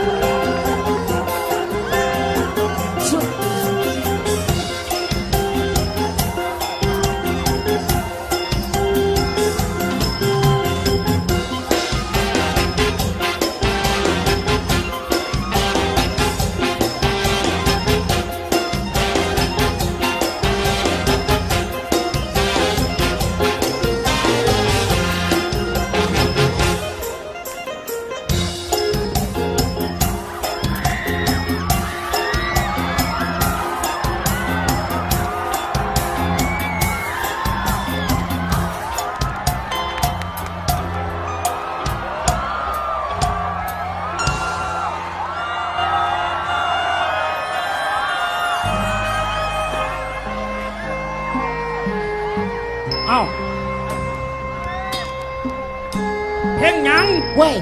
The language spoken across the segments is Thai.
เพลงยังเว้ย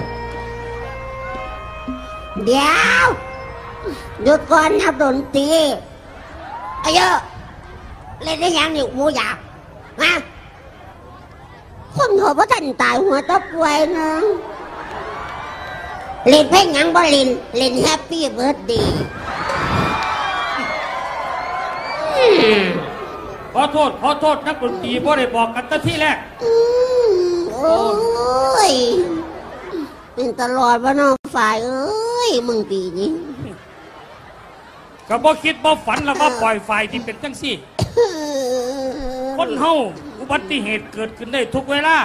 เดี๋ยวหยุดก่อนครับดนตรีไอ้เยอะเล่นได้ยังนี่หมูหยาบฮะคนเขาบ่ทันตายหัวตะป่วยนะเล่นเพลงยังบ่เล่นแฮปปี้เบิร์ธเดย์ขอโทษนักดนตรีบ่ได้บอกกันตั้งที่แรกโอ้ยเป็นตลอดว่าน้องฝ่ายเอ้ยมึงปีนี้ก็บ่คิดบ่ฝันแล้วว่าปล่อยฝ่ายที่เป็นจังซี่คนเฮาอุบัติเหตุเกิดขึ้นได้ทุกเวลา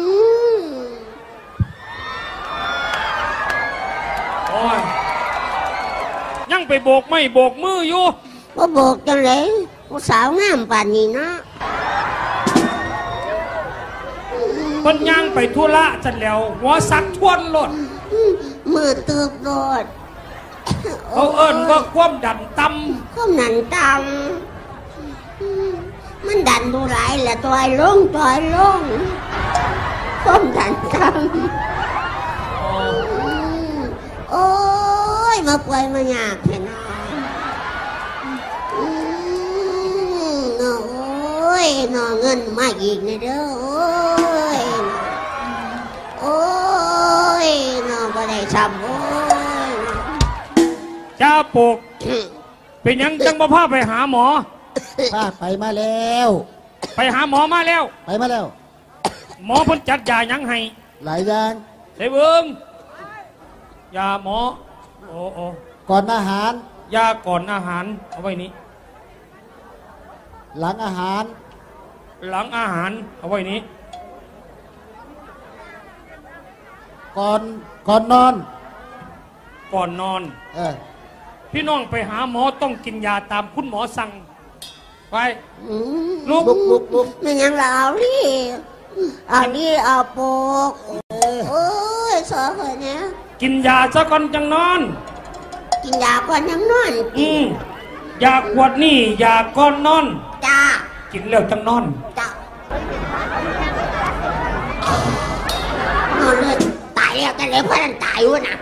โอ้ยยังไปโบกไม่โบกมืออยู่บ่โบกจังเลยผู้สาวงามป่านนี้นะเพิ่นย่างไปธุระจันแล้วหัวสักทวนรถมือตืบรถเขาเอิ้นว่าความดันต่ำความดันต่ำมันดันดูหลายแหละต่อยลงความดันต่ำโอ้ยมาป่วยมาหยาบแค่น้อยโอ้ยนอเงินมาอีกนี่เด้อโอ้ยน้องก็ได้ทำโอ้ยจ้าปกเป็นยังจังบ่พาไปหาหมอพาไปมาแล้วไปหาหมอมาแล้วหมอเพิ่นจัดยายังให้หลายอย่างใส่เบิ่งยาหมอโอ้ก่อนอาหารยาก่อนอาหารเอาไว้นี้หลังอาหารเอาไว้นี้ก่อนนอนพี่น้องไปหาหมอต้องกินยาตามคุณหมอสั่งไปลุกไม่ยังเราดิเอาปกโอ้ยสอคนเนี้ยกินยาซะก่อนจังนอนกินยาก่อนยังนอนยาขวดนี่ยาก่อนนอนจ้ากินแล้วจังนอนจ้านอนเลยตายแล้วกันเลยเพราะนั่นตายวะนะ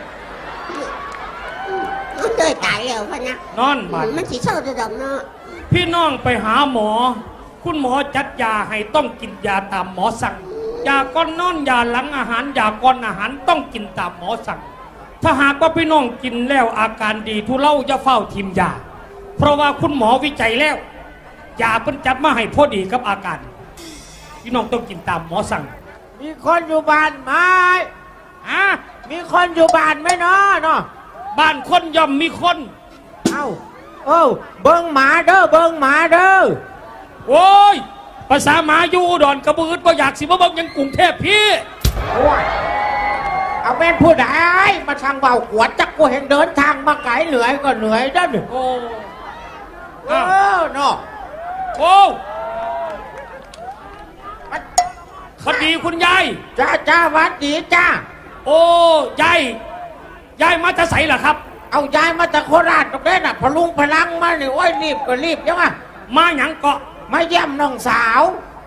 เลยตายแล้วเพราะนะนอนมันสีเศร้าจะดำเนาะพี่น้องไปหาหมอคุณหมอจัดยาให้ต้องกินยาตามหมอสั่งยาก่อนนอนยาหลังอาหารยาก่อนอาหารต้องกินตามหมอสั่งถ้าหากว่าพี่น้องกินแล้วอาการดีทุเลาจะเฝ้าทิมยาเพราะว่าคุณหมอวิจัยแล้วยาเพิ่นจัดมาให้พอดีกับอาการพี่น้องต้องกินตามหมอสั่งมีคนอยู่บ้านไหมมีคนอยู่บ้านไหมเนาะบ้านคนย่อมมีคนเบิ้งหมาเด้อโอ้ยภาษาหมาอยู่อุดรกระบือบ่อยากสิมาเบิ้งยังกรุงเทพพี่โอ้ยเอาเป็นผู้ใดมาทางเบาขวดจักกูเห็นเดินทางมาไกลเหนื่อยก็เหนื่อยด้โอ้เนาะโอ้สวัสดีคุณยายจ้าวัดดีจ้าโอ้ยายมาจะใส่เหรอครับเอายายมาจากโคราชตรงนี้น่ะพลุงพลังมาเนี่ยโอ้ยรีบก็รีบยังไงมาหยังเกาะมาเยี่ยมน้องสาว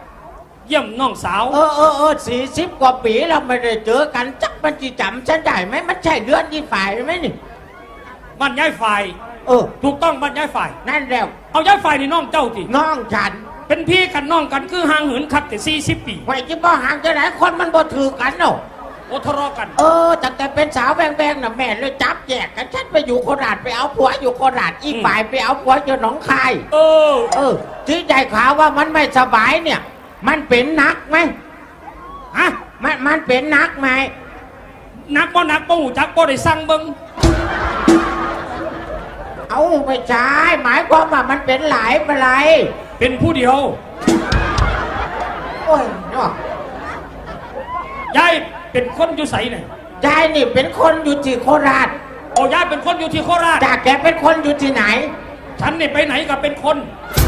40 กว่าปีเราไม่ได้เจอกันจักมันจีจำฉันได้ไหมมันใช่เดือนยี่ฝ่ายไหมนี่บ้านยายฝ่ายถูกต้องบ้านยายฝ่ายนั่นแล้วเอายายฝ่ายนี่น้องเจ้าสิน้องฉันเป็นพี่กันน้องกันคือห่างเหินคักแต่40 ปีไว้ที่บ่ห่างจะไหนคนมันบ่ถือกันเนาะโอทะเลาะกันตั้งแต่เป็นสาวแบงๆน่ะแม่เลยจับแยกกันฉันไปอยู่โคราชไปเอาผัวอยู่โคราชอีกฝ่ายไปเอาผัวอยู่หนองคายที่ได้ข่าวว่ามันไม่สบายเนี่ยมันเป็นนักไหมฮะมันเป็นนักไหมนักบ่หูจักบ่ได้สั่งเบิ่งเอาไม่ใช่หมายความว่ามันเป็นหลายอะไรเป็นผู้เดียวโอ้ยเนาะยายเป็นคนอยู่ไสเนี่ยยายนี่เป็นคนอยู่ที่โคราชโอ้ยายเป็นคนอยู่ที่โคราชจากแกเป็นคนอยู่ที่ไหนฉันนี่ไปไหนก็เป็นคน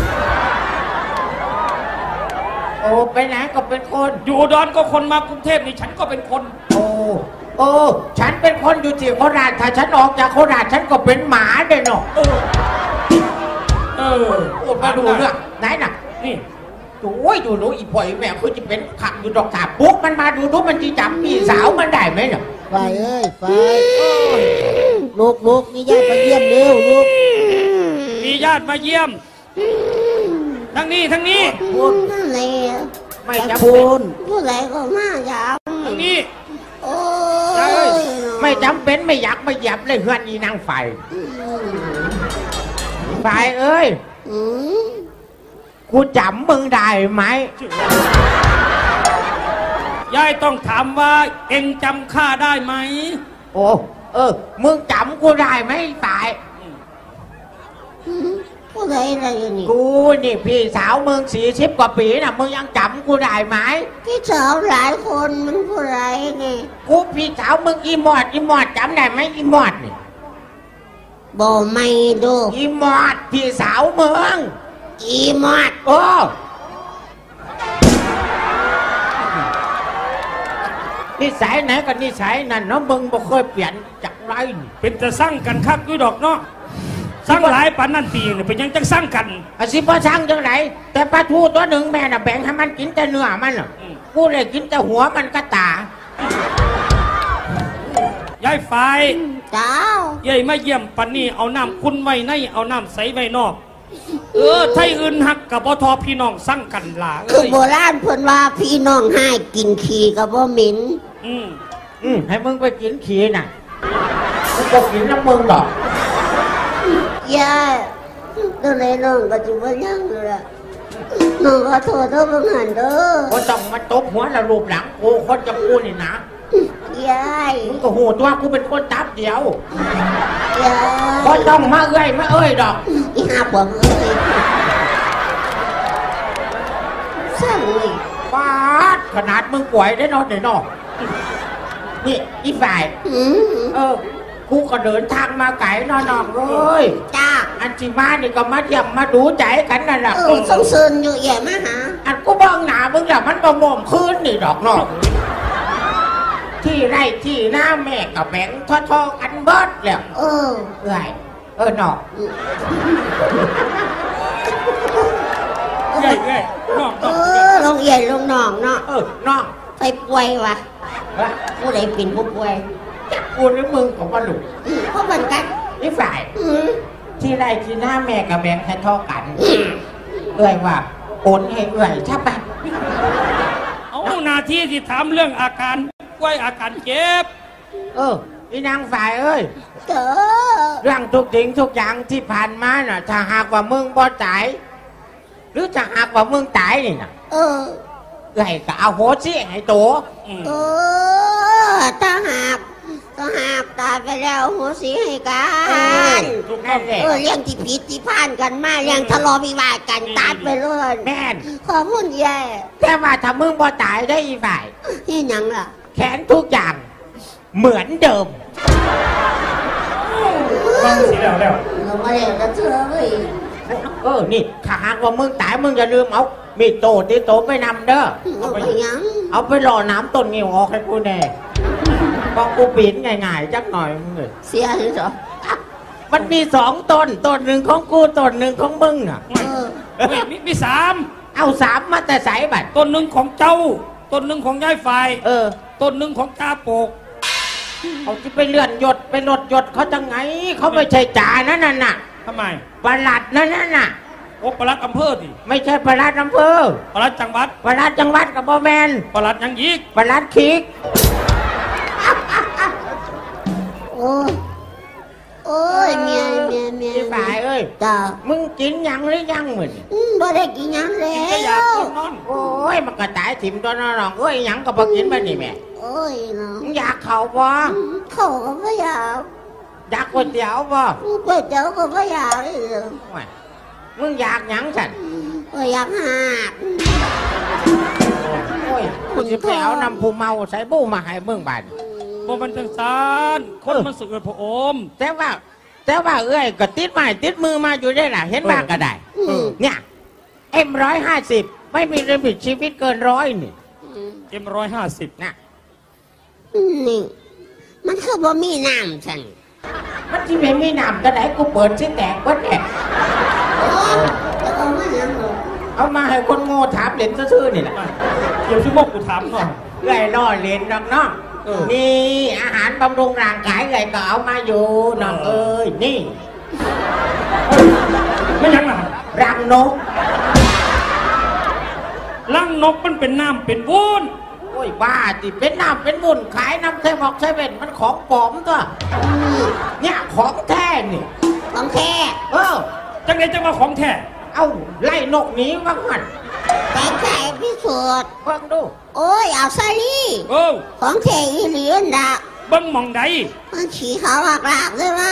โอ้ไปไหนก็เป็นคนอยู่อุดรก็คนมากรุงเทพนี่ฉันก็เป็นคนโอ้ฉันเป็นคนอยู่ที่โคราชถ้าฉันออกจากโคราชฉันก็เป็นหมาเลยเนาะมาดูเรื่องไหนน่ะนี่โอ้ยดูอีพ่อยแม่คือจะเป็นขับอยู่ดอกขาปุ๊กมันมาดูมันจะจับพี่สาวมันได้ไหมเนี่ยไฟเอ้ยไฟลูกมีญาติมาเยี่ยมเร็วลูกมีญาติมาเยี่ยมทั้งนี้พูดนั่นเลยไม่จำเป็นผู้ใดก็มาอยากทั้งนี้โอ้ยไม่จำเป็นไม่อยากไม่หยับเลยเฮือนอีนางไฟเอ้ยกูจำมึงได้ไหมยายต้องถามว่าเอ็งจำข้าได้ไหมโอ้มึงจำกูได้ไหมตายผู้ใดอะไรนี่กูนี่พี่สาวมึง40 กว่าปีน่ะมึงยังจำกูได้ไหมพี่สาวหลายคนมันผู้ใดนี่กูพี่สาวมึงอีหมอดจำได้ไหมอีหมอดนี่บ่ไม่ดูอีหมอดพี่สาวมึงอีหมอดนิสัยไหนกันนิสัยนั่นเนาะมึงบ่เคยเปลี่ยนจากไรเป็นจะสร้างกันคักด้วยดอกเนาะสร้างหลายปันนั่นตีเนี่ยเป็นยังจะสร้างกันสิบ่สร้างจังไรแต่ปลาทูตัวหนึ่งแม่น่ะแบ่งให้มันกินแต่เนื้อมันน่ะกูเลยกินแต่หัวมันกระตายายไฟจ้ายายมาเยี่ยมปันนี่เอาน้ำคุณไว้ในเอาน้ำใสไว้นอกไทยอื่นหักกับบ่ทอพี่น้องสร้างกันหลาคือโบราณเพิ่นว่าพี่น้องให้กินขี้กับบ่เหม็นให้มึงไปกินขี้น่ะมึงก็กินน้ำมึงดอกย่าตัวไหนน้องก็จะว่ายังเลยล่ะน้องขอโทษทุกคนหันเด้อก็ต้องมาตบหัวแล้วรูปหลังกูคนจะกูนี่นะยายมึงก็โหดว่ากูเป็นคนตับเดียวยายก็ต้องมาเอ้ยดอกอีหาปวงสั่งเลยปาดขนาดมึงป่วยได้นอนนี่อีฝ่ายกูก็เดินทางมาไกลนอนเลยจ้าอันจิมานี่ก็มาเยี่ยมมาดูใจกันนั่นแหละส่งเสริญอยู่แย่มาหาอันกูบ้องหนามึงแบบมันประมมคืนนี่ดอกนอกที่ไร่ที่หน้าแม่กับแบงทอกันเบิดแล้วไรนอกใหญ่นอกลงใหญ่ลงนอกเนาะนอกไปป่วยวะผู้ใดเป็นผู้ป่วยกูนี่มึงของพ่อลูกเพราะเหมือนกันนี่ฝ่ายที่ไร่ที่หน้าแม่กับแบงทอกันว่าโอนให้ใช่ปะเอานาทีที่ถามเรื่องอาการป่วยอาการเจ็บอีนางฝ่ายเอ้ยเรื่องทุกสิ่งทุกอย่างที่ผ่านมาน่ะถ้าหากว่ามึงบ่ตายหรือถ้าหากว่ามึงตายนี่น่ะก็เอาโหสิให้โตถ้าหากตายไปแล้วโหสิให้กันเรื่องที่ผิดที่ผ่านกันมาเรื่องทะเลาะวิวาทกันตัดไปเลยแม่นขอพูดแย่แค่ว่าถ้ามึงบ่ตายได้อีฝ่ายที่ยังล่ะแขนทุกอย่างเหมือนเดิมฟังสิแล้วเราไม่ได้จะเชื่อเลยนี่ถ้าหากว่ามึงตายมึงอย่าลืมเอามีโตที่โตไปนำเด้อเอาไปยังเอาไปหล่อน้ำต้นงิ้วออกให้กูแน่พอกูปีนง่ายๆจักหน่อยมึงเสียเหรอมันมี2 ต้นหนึ่งของกูต้นหนึ่งของมึงอ่ะมี3 เอา3มาแต่ใส่บัดต้นหนึ่งของเจ้าต้นหนึ่งของยายไฟต้นหนึ่งของตาโปกเขาจะไปเลื่อนหยดไปลดหยดเขาจังไงเขาไม่ใช่จ่านั่นน่ะทำไมปลัดนั่นน่ะโอ้ปลัดอำเภอดิไม่ใช่ปลัดอำเภอปลัดจังหวัดกับบ่แมนปลัดยังยิกปลัดคิกจ้ามึงกินหยังหรือยังมึงบ่ได้กินหยังแล้กินก็อยากวก่อนนอนโอ้ยมันก็ตายถิ่มตัวน้องเอ้ยหยังก็บ่กินไปนี่แม่โอ้ยเนาะมึงอยากเข่าบ่เขาก็ไม่อยากอยากก๋วยเตี๋ยวบ่ก๋วยเตี๋ยวก็ไม่อยากเลยโอ้ยมึงอยากหยังฉันก็อยากหักโอ้ยกูสิไปเอาน้ำผู้เมาใส่บู้มาให้มึงบาดบ่มันจังซานคนมันสึกพระอมแต่ว่าเอ้ยก็ติดไม้ติดมือมาอยู่ได้ล่ะเห็นบ้างก็ได้เนี่ยM150ไม่มีลิมิตชีวิตเกิน100นี่ M150 นะนี่มันคือบ่มีน้ำฉันมันที่ไม่มีน้ำก็ได้กูเปิดชิ้นแตกวัดแหกจะเอามาหยังหรอเอามาให้คนโง่ถามเล่นซื่อๆนี่แหละเดี๋ยวชั่วโมงกูถามหน่อยเอ้ยล่อเล่นน้องน้องนี่อาหารบำรุงร่างกายไงก็เอามาอยู่น้องเอ้ยนี่ไม่ยังล่ะรังนกลังนกมันเป็นน้ำเป็นวุ้นโอ้ยบ้าจิเป็นน้ำเป็นบุญขายน้ำเทบอกเซเว่นมันของปลอมตัวเนี่ยของแท้นี่ของแท้จังไงจังว่าของแท้เอาไล่นกหนีว่างหันแต่แท้พิสูจน์เบิ่งดูโอ้ยเอาซะลี่โอ้ของแท้อีหลีนด่ะเบิ่งหมองใดมันฉีขาวหลากๆเลยวะ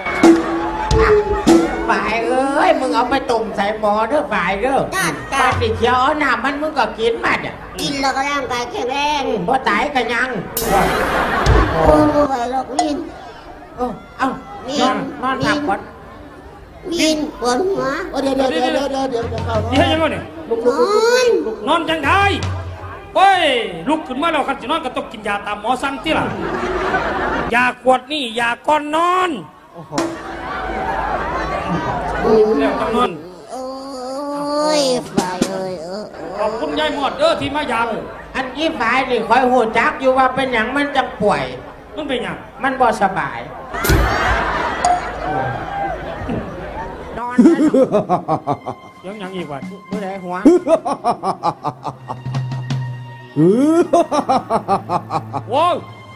ฝ่ายเอ้ยมึงเอาไปตุ่มใส่หม้อเด้อฝ่ายเด้อจ้าปจ้าฏิเขียวเอาน้ำมันมึงก็กินมาเนี่ยกินแล้วก็ร่างกายแข็งแรงบ่ตายก็ยังโอ้ยไปหรอกวินเอานอนพักก่อนวินปวดหัวเดี๋ยวเข้านี่ให้ยังไงเนี่ยนอนนอนจังได้เฮ้ยลุกขึ้นมาแล้วคันสินอนก็ต้องกินยาตามหมอสั่งที่ล่ะยาขวดนี่ยาก่อนนอนแล้วต้องนอนโอ้ยไฟเอ้ยขอบคุณยายหมอดเด้อที่มายามอันนี้ฝ่ายนี่คอยหูจักอยู่ว่าเป็นอย่างมันจะป่วยมันเป็นหยังมันบ่สบายนอนนะยังหยังอีกวะผู้ใดหัวโว้ย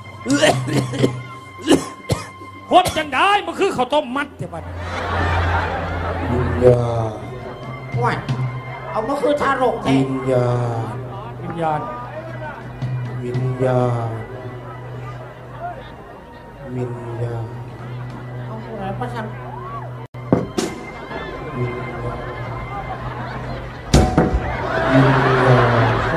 ขวดจังได้มันคือข้าวต้มมัดเถอะบัดวิญญาณว่าเอามาคือทารกแท้วิญญาณวิญญาณวิญญาณวิญญาณเอาผู้ใดมาทวิญญาณวิญญา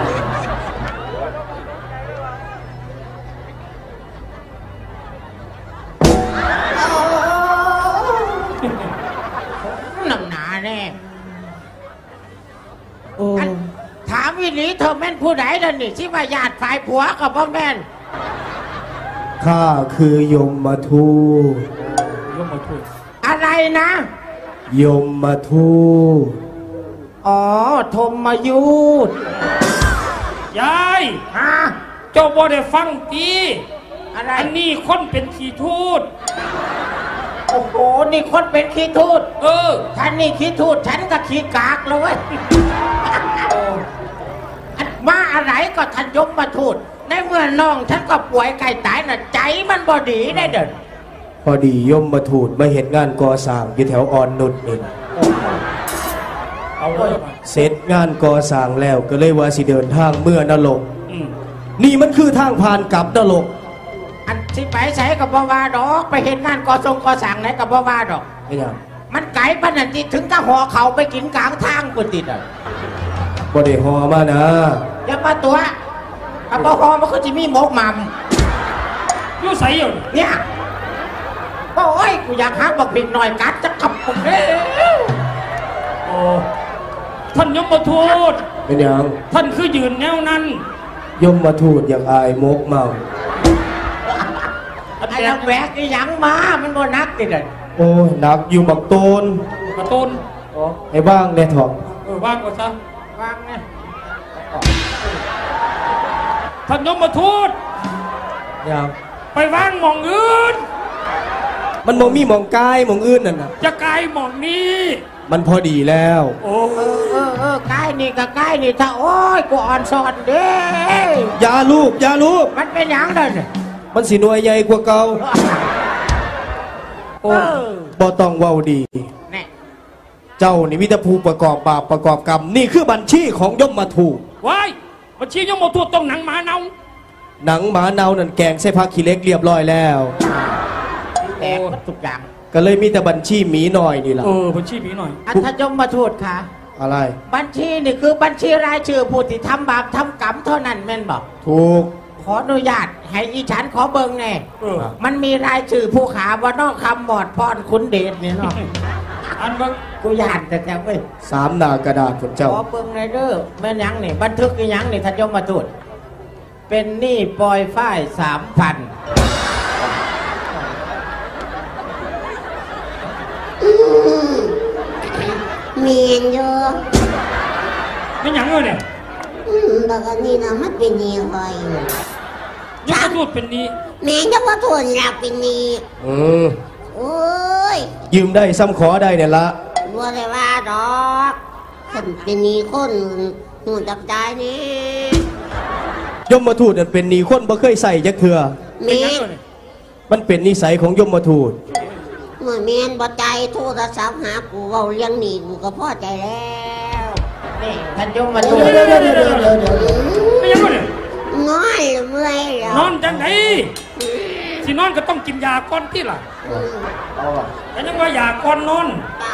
ณำนำหนาแน่โอ้ถามวิลีเธอแม่นผู้ใดล่ะนี่ที่ว่าญาติฝ่ายผัวกับพ่อแม่นข้าคือยมมาทูตยมมาช่วยอะไรนะยมมาทูตอ๋อธมมายุทธยายฮะเจ้าบ่ได้ฟังตีอะไรอันนี้คนเป็นขี้ทูตโอ้โหนี่คนเป็นขี้ทูตเออท่านนี่ขี้ทูตฉันก็ขี้กากเลยเว้ยมาอะไรก็ท่านยมมาทูตในเมื่อน้องฉันก็ป่วยไก่ตายน่ะใจมันบ่ดีได้เด้อพอดียมมาทูตมาเห็นงานก่อสร้างอยู่แถวอ่อนนุชนี่เอาเลยบัดเสร็จงานก่อสร้างแล้วก็เลยว่าสิเดินทางเมื่อนรกอืมนี่มันคือทางผ่านกลับนรกอันที่ไปใส่กับบ่ว่าดอกไปเห็นงานก่อสร้างก่อสร้างไหนกับบ่ว่าดอกไม่ยังมันไก่ปานนันที่ถึงกับหอเขาไปกินกลางทางปุ่นติดอ่ะบ่ได้หอมานะอย่ามาตัวถ้าบ่หอมันก็จะมีหมกหม่อยู่ใส่อยู่ำเนี่ยโอ้ยกูอยากหาบักผิดหน่อยกัดจะขับผมเร็วโอ้ท่านยมมาทูตเป็นยังท่านคือยืนแนวนั้นยมมาทูตอยากอายมกเมาไอ้ลำแหวกไอ้หยังมามันบ่นักติดอ่ะโอ้ยหนักอยู่บักโตนกระตุนให้บ้างแน่ถอกว่างก็ซะวางไงท่านยมมาทูตยังไปว่างหมองอื่นมันมองมีหมองกายหมองอื่นนั่นน่ะจะไกลหมองนี้มันพอดีแล้วโอ้ใกล้นี่ก็ใกล้นี่ถ้าโอ้ยกูอ่อนสอนเด้อยาลูกอยาลูกมันเป็นหยังเด้อเนี่ยมันสิหน่วยใหญ่กว่าเก่าโอ้บ่ต้องเว้าดีแน่เจ้านี่วิตาภูประกอบบาปประกอบกรรมนี่คือบัญชีของยมทูตว้ายบัญชียมทูตต้องหนังหมาเนาหนังหมาเนานั่นแกงใส่ผักขี้เหล็กเรียบร้อยแล้วแตกหมดทุกอย่างก็เลยมีแต่บัญชีหมีหน่อยนี่ล่ะบัญชีมีหน่อยอัธยมทูตค่ะอะไรบัญชีนี่คือบัญชีรายชื่อผู้ที่ทำบาปทำกรรมเท่านั้นแม่นบอกถูกขออนุญาตให้อีฉันขอเบิ่งแน่เออมันมีรายชื่อผู้ขาว่านอกคำหมอดพรคุณเดชนี่เนาะอันว่ากูยานแต่เว้ย 3 หน้ากระดาษผมเจ้าขอเบิ่งในอยเด้อแม่นหยังนี่บันทึกอีหยังนี่ทัดยมทูตเป็นหนี้ปล่อยฝ้าย 3,000 มีนอยู่ไม่หยังเลยเนี่ยบักอันนี้นะมันเป็นนี่คอยยมทูตเป็นนี้แม่งจะว่าทนอยากเป็นนี่อืมโอ้ยยืมได้ซ้ำขอได้เนี่ยละบัวได้ว่าดอกฉันเป็นนี่คนหูจับใจนี่ยมทูตนั่นเป็นหนี้คนบ่เคยใส่จักเทื่อเป็นแม่หยังเลยเนี่ยมันเป็นนิสัยของยมทูตเมื่อแม่นบ่ใจโทรศัพท์หากูเว้าเรื่องนี้กูก็พอใจแล้วนี่ทัดยมทูตไม่หยังเลยเนี่ยนอนเมื่อยแล้วนอนจังไหนสินอนก็ต้องกินยาก่อนที่ล่ะแต่ยังว่ายาก่อนนอน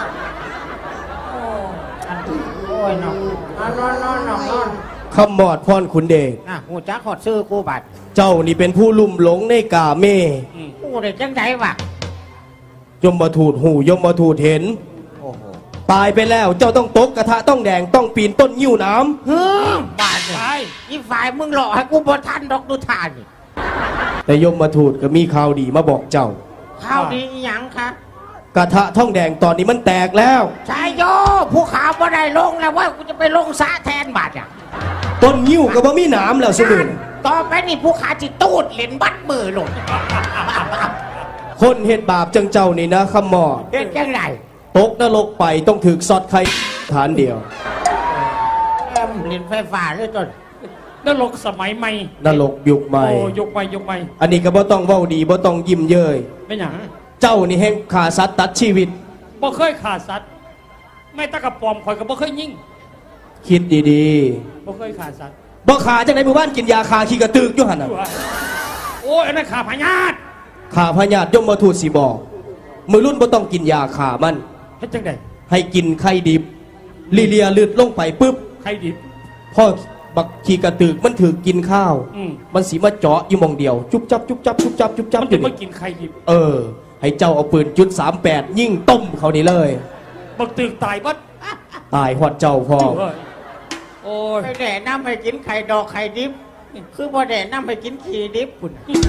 โอ้ยนอนนอนคำมอดพรขุนเดชอ่ะหูจักขอดซื้อกูบัตรเจ้านี่เป็นผู้ลุ่มหลงในกาเมกูได้จังไดวะยมทูตหูยมทูตเห็นโอ้โหตายไปแล้วเจ้าต้องตกกระทะต้องแดงต้องปีนต้นยิ้วน้เฮ้อบาดเนี่ยไปอีฝ่ายมึงหลอกให้กูบ่ทันดอกดูทานนี่ำแต่ยมทูตก็มีข่าวดีมาบอกเจ้าข้าวดีอีหยังคะกระทะท่องแดงตอนนี้มันแตกแล้วชายโยผู้ขาวบ่ได้ลงแล้วว่ากูจะไปลงสระแทนบาดเนี่ยต้นยิ้วก็บ่มีหน้ำแล้วสมุนต่อไปนี่ผู้ขาจิตูดเหรียญบัดมือหลงคนเฮ็ดบาปจังเจ้านี่นะคำมอดเฮ็ดจังไดตกนรกไปต้องถึกซอดไข่ฐานเดียวเหรียญไฟฟ้าเลยต้นนรกสมัยใหม่นรกยุคใหม่โอ้ยกไปยกไปอันนี้ก็บ่ต้องเว้าดีบ่ต้องยิ้มเย้ยไม่หยังเจ้านี่แห่งขาสัตว์ตัดชีวิตบ่เคยขาดสัตว์ไม่ตะกระปอมข่อยก็บ่เคยยิงคิดดีบ่เคยขาดสัตว์ๆบ่ขาจังได๋หมู่บ้านกินยาคาขี้กระตึกอยู่หั่นน่ะโอ้ยอันนั้นขาพญาตขาพญาติยมทูตสิบอกมือรุ่นบ่ต้องกินยาขามันเฮ็ดจังได๋ให้กินไข่ดิบลีเลียลืดลงไปปุ๊บใครดิบพ่อบักขี้กระตึกมันถือกินข้าวอืมมันสีมาเจาะอยู่หมองเดียว จุ๊บจับจุ๊บจับจุ๊บจับจุ๊บจับมันอจะยู่มานี่กินใครดิบเออ ให้เจ้าเอาปืนจุด38ยิ่งต้มเขานี่เลยบักตึกตายบัดตายหอดเจ้าพ่อเอ้ยโอ้ยไม่แด่น้ำให้กินไข่ดอกไข่ดิบ คือบ่แด่น้ำให้กินขี้ดิบพุ่น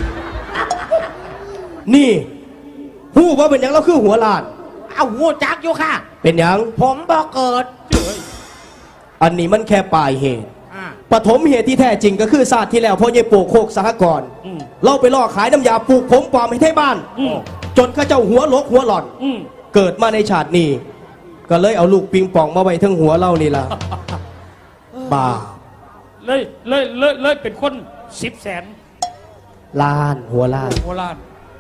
นี่หู้ว่าเป็นหยังเราคือหัวล้านเอาหูจักอยู่ค่ะเป็นหยังผมบ่เกิดเจ้ยอันนี้มันแค่ปลายเหตุอ่าปฐมเหตุที่แท้จริงก็คือศาสตร์ที่แล้วพ่อเยปลูกโคกสหกรณ์อืมเราไปล่อขายน้ำยาปลูกผมปลอมให้ไทบ้านอืมจนข้าเจ้าหัวลกหัวหล่อนอืมเกิดมาในชาตินี้ ก็เลยเอาลูกปิงปองมาไว้ทั้งหัวเรานี่ล่ะบ้าเลยเป็นคน1000,000 ล้านหัวล้านโบราณ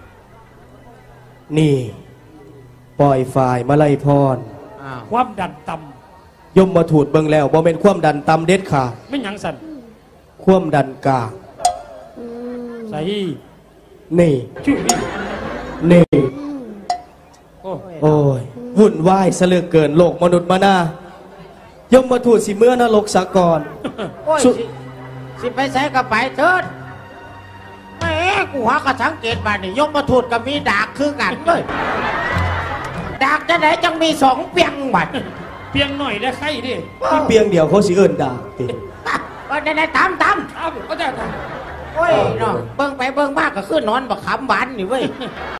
นี่ ปล่อยฝ่ายมาไล่พรอ้าวความดันต่ยมมาถูดเบิงแล้วบ่เป็นความดันต่ำเด็ดขาดำไม่หยังสั่นความดันกลางใส่นี่ชื่อนี่นี่โอ้โอ้ยวุ่นวายซะเหลือเกินโลกมนุษย์มานายมมาถูดสิเมื่อนรกสากรโอ้ยสุสิไปใส่กับไปเถิดแหม่กูหากระสังเกตมานี่ยมมาถูดกับมีดากคือกันเลยดากจะไหนจังมี2 เปียงบัดเพียงหน่อยได้ใครดิที่เปียงเดียวเขาสิเอิ้นด่าติก็ได้ตามเอาก็ได้โอ้ยเนาะเบิ่งไปเบิ่งมากก็คือนอนบักขำหวานนี่เว้ย